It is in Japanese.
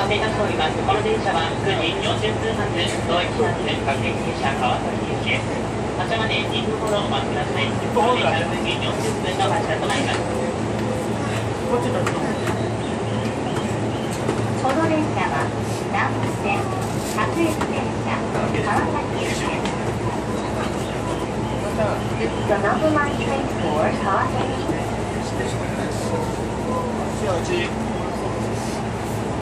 せいたしております。この電車は9時40分発、同一発各駅停車川崎行きです。発車まで2分ほどお待ちください。この電車9時40分の発車となります。 この電車は南武線各駅停車川崎行きです。The number line train for Kawasaki.